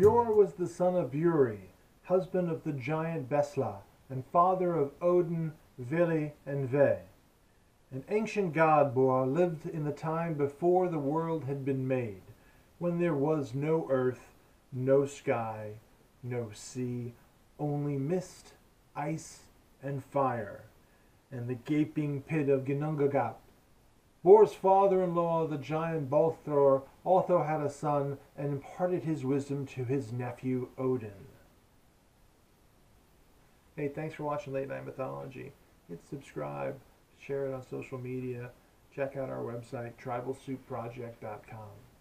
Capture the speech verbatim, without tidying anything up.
Bjor was the son of Buri, husband of the giant Besla, and father of Odin, Vili, and Ve. An ancient god, Borr lived in the time before the world had been made, when there was no earth, no sky, no sea, only mist, ice, and fire, and the gaping pit of Ginnungagap. Borr's father-in-law, the giant bolt-thrower, also had a son and imparted his wisdom to his nephew Odin. Hey, thanks for watching Late Night Mythology. Hit subscribe, share it on social media, check out our website, tribal soup project dot com.